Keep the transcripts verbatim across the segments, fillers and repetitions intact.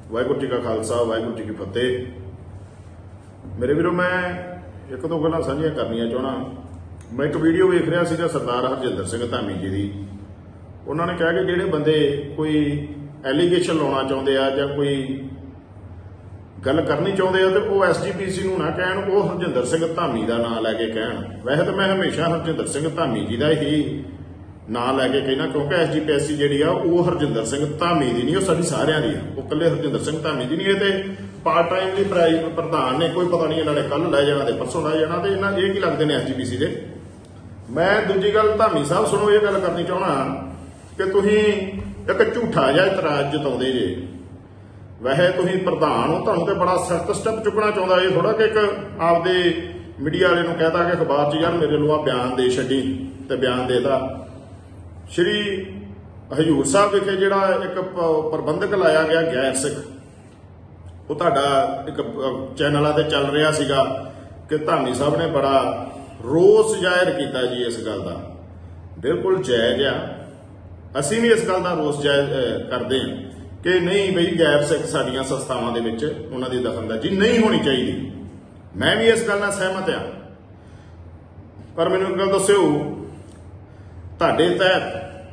वाहिगुरू जी का खालसा वाहिगुरू जी की फतेह। मेरे वीरों, मैं एक दो गल्लां साझियां करनियां चाहना। मैं एक वीडियो वेख रहा सीगा सरदार हरजिंदर सिंह धामी जी की। उन्होंने कहा कि जिहड़े बंदे कोई एलीगेशन लाउणा चाहुंदे आ जां कोई गल करनी चाहुंदे आ ते वो एस जी पी सी नूं ना कहण, वो हरजिंदर सिंह धामी का नां लैके कहण। वैसे तो मैं हमेशा हरजिंदर सिंह धामी जी का ही ना लैके कहना, क्योंकि S G P S C ji वो हरजिंदर सिंह धामी की नहीं, वो साडी सारियां दी है। वो कल्ले हरजिंदर सिंह धामी जी नहीं, ये पार्ट टाइम की प्राइज प्रधान ने, कोई पता नहीं इन्होंने कल लै जाना ते परसों लै जाना, तो इन्हें ये की लगते हैं एस जी पी सी के। मैं दूजी गल धामी साहब सुनो, ये गल करनी चाहना कि तुसीं एक झूठा जिहा इतराज जताउंदे जे। वैसे तुसीं प्रधान हो, तुहानूं ते बड़ा सख्त स्टैप चुकना चाहुंदा। ये थोड़ा कि एक आपदे मीडिया वाले नूं कहता कि अखबार च यार मेरे लो आ बयान दे छड्डी ते बयान देता। श्री हजूर साहब विखे जिहड़ा एक प्रबंधक लाया गया गैर सिख, वो तुहाडा एक चैनलों ते चल रहा सीगा कि धामी साहब ने बड़ा रोस जाहिर किया जी इस गल का। बिल्कुल जायज़ आ, असीं भी इस गल का रोस जाहिर करते हैं कि नहीं बई गैर सिख साडियां संस्थावां दे विच उन्हां दी दखलअंदाजी नहीं होनी चाहिए। मैं भी इस गल नाल सहमत आ, पर मैनूं एक गल दस्सिओ, तुहाडे तहत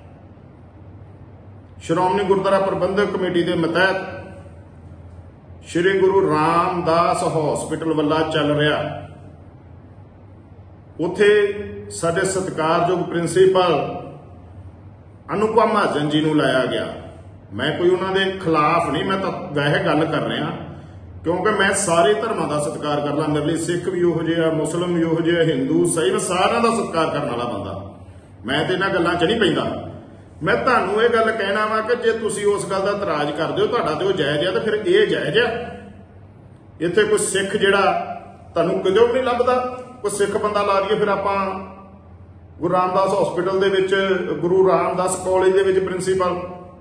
श्रोमणी गुरुद्वारा प्रबंधक कमेटी के मतहत श्री गुरु रामदास हॉस्पिटल वाला चल रहा, उथे साडे सत्कारयोग प्रिंसीपल अनुपम महाजन जी नूं लाया गया। मैं कोई उन्होंने खिलाफ नहीं, मैं तो वैसे गल कर रहा क्योंकि मैं सारे धर्मों का सत्कार करना। मेरे लिए सिख भी उहो जिहा, मुस्लिम भी उहो जिहा, हिंदू सही, मैं सारिਆਂ का सत्कार करने वाला बंदा। मैं तो इन्हां गल्लां च नहीं पैंदा। मैं तुहानूं ये गल कहना वा कि जे तुसीं उस गल दा इतराज करदे हो, तुहाडा ते ओह जायज़ आ, तो फिर ये जायज़ आ। इत्थे कोई सिख जिहड़ा तुहानूं कितों भी नहीं लभदा, कोई सिख बंदा ला दईए, फिर आपां गुरु रामदास हॉस्पिटल दे विच, गुरु रामदास कॉलेज दे विच प्रिंसीपल,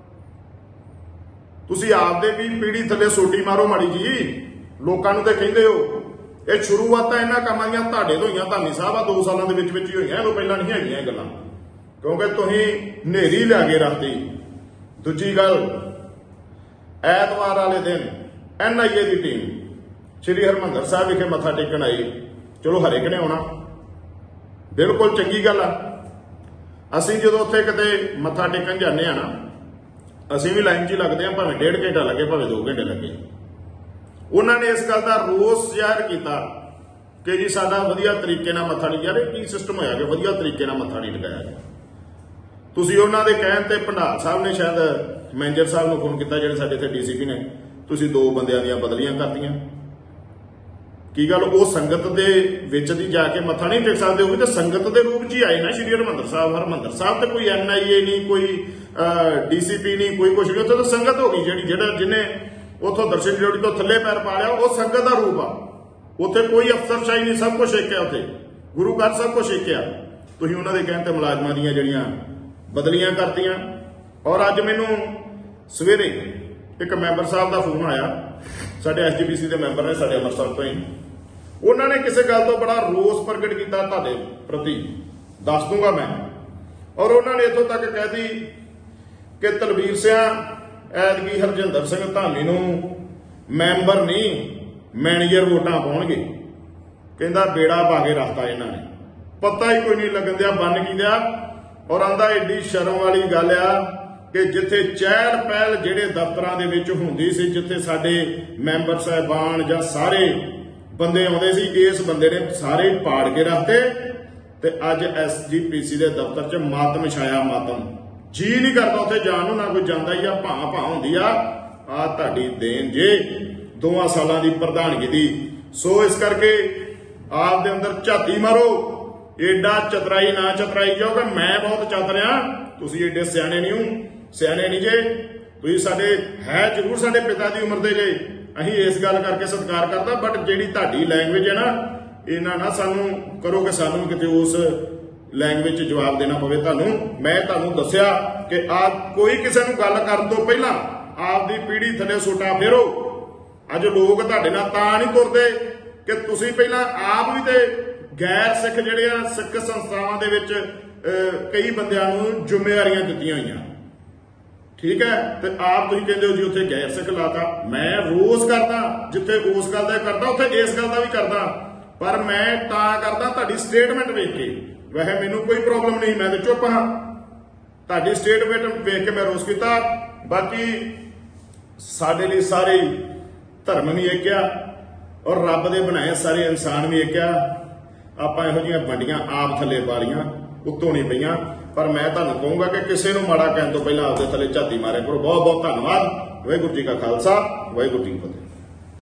तुसीं आपदे भी पीढ़ी थल्ले सोटी मारो माड़ी जी। लोकां नूं ते कहिंदे हो ये शुरुआतां इन्हां कामां दीआं तुहाडे तों होईआं। धामी साहब आ दो सालां दे विच विच ही होईआं, इहदों पहिलां नहीं हैगीआं ये गल्लां, क्योंकि तुसीं नेरी लिया के रखती। दूजी गल, ऐतवार वाले दिन एन आई ए की टीम श्री हरमंदर साहब विखे मत्था टेकण आई। चलो हरेक ने आउणा, बिल्कुल चंगी गल आ। असीं जदों उत्थे किते मत्था टेकण जाने आ ना, असीं भी लाइन च ही लगदे आ, भावें डेढ़ घंटा लगे भावें दो घंटे लगे। उन्होंने इस गल का रोस जाहिर किया कि जी साडा वधिया तरीके नाल मत्था नहीं, यार की सिस्टम होया कि वधिया तरीके नाल मत्था नहीं टिकाया गया। तुसीं उन्हां दे कहण ते भंडार साहब ने शायद मैनेजर साहब नूं फोन किया, जिहड़े साडे इत्थे डी सी पी ने, तुसीं दो बंदियां दीआं बदलियां करतीआं। की गल वो संगत दे विच दी जाके मत्था नहीं टेक सकदे, होगी तो संगत दे रूप च ही आए ना श्री हरमंदर साहब। हरमंदर साहब तो कोई एन आई ए नहीं, कोई डी सी पी नहीं, कोई कुछ नहीं, उत्थे तो संगत हो गई जिहड़ी जिहड़ा जिन्हें उथों दर्शन ड्योढ़ी तो थल्ले पैर पा लिया, वो संगत का रूप आ। उत्थे कोई अफसरशाही नहीं, सब कुछ एक है। उत्थे गुरु घर सब कुछ एक आ। तुसीं उन्हां दे कहण ते मुलाजमां दीआं जिहड़ियां बदलियां करतियां। और अज मैनूं सवेरे एक मैंबर साहब का फोन आया, साडे एस जी पी सी के मैंबर ने, साडे अमृतसर तो ही। उन्होंने किसी गल तो बड़ा रोस प्रगट किया तुहाडे प्रति, दस दूंगा मैं। और उन्होंने इत्थों तक कह दी कि तलवीर सिंह ऐतकी हरजिंदर सिंह धामी नूं मैंबर नहीं मैनेजर वोटां पाउणगे। कहंदा बेड़ा पा के रखता इन्हां ने, पता ही कोई नहीं लगन दिया बन की दिया। और आंदा एडी शर्म वाली गल आ कि जिथे चहल पहल जिहड़े दफ्तरां दे विच हुंदी सी, जिथे साडे मैंबर साहिबान जां सारे बंदे आउंदे सी, इस बंदे ने सारे पाड़ के रखते। ते अज एस जी पी सी के दफ्तर च मातम छाया, मातम। जी नहीं करता उत्थे जाण नूं, ना कोई जांदा ही आ, भां भां हुंदी आ। आ तुहाडी देन जे दोवां सालां दी प्रधानगी दी। सो इस करके आप दे अंदर झाती मारो, एडा चतराई ना चतराई जाओ कि मैं बहुत चतर आ, तुसीं एडे सियाणे नहीं हो, सियाणे नहीं जे। तुसीं साडे है जरूर साडे पिता दी उम्र दे जे, असीं इस गल करके सत्कार करदा, बट जिहड़ी तुहाडी लैंग्वेज है ना, इन्हां ना सानूं करो कि सानूं किते उस लैंग्वेज च जवाब देना पवे तुहानूं। मैं तुहानूं दस्सिया कि आप कोई किसी नूं गल करन तों पहिलां आपदी पीढ़ी थल्ले सोटा फेरो। अज लोग तुहाडे नाल तां नहीं तुरदे कि तुसीं पहिलां आप भी ते गैर सिख जिहड़े आ सिख संस्थावां दे विच कई बंदियां नूं जिम्मेवारियां दित्तियां होईयां। ठीक है। तो आप तुम कहते हो जी उत्थे गैर सिख लाता, मैं रोज करदा जिथे उस गल दा करदा उत्थे इस गल दा भी करदा, पर मैं तां करदा तुहाडी स्टेटमेंट वेख के। वैसे मैनू कोई प्रॉब्लम नहीं, मैं तो चुप हाँ, तुहाडी स्टेटमेंट वेख के मैं रोज किया। बाकी साडे लई सारे धर्म भी एक आ और रब दे बनाए सारे इंसान भी एक आ। आपां इहो जिहियां वड्डियां आप थल्ले पा लईआं, उत्तों नहीं पईआं। पर मैं तुहानूं कहूंगा कि किसी नूं माड़ा कहण तो पहलां आपदे थल्ले झाती मारे करो। बहुत बहुत धन्नवाद। वाहिगुरू जी का खालसा, वाहिगुरू जी की फतेह।